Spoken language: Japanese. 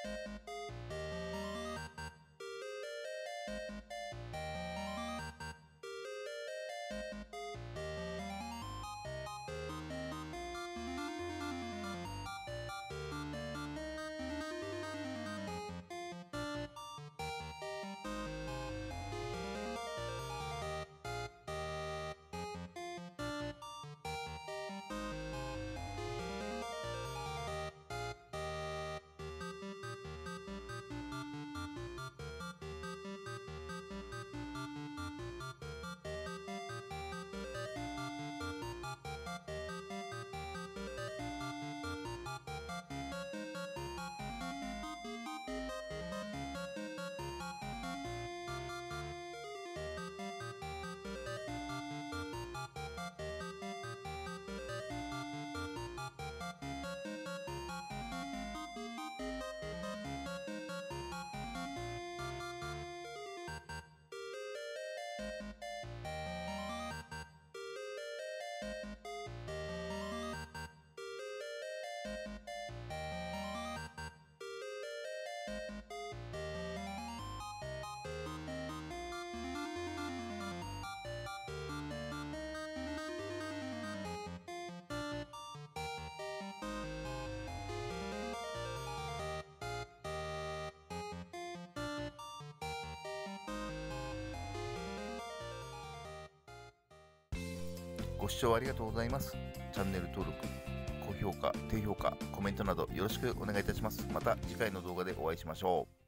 ご視聴ありがとうございます。チャンネル登録、高評価、低評価、コメントなどよろしくお願いいたします。また次回の動画でお会いしましょう。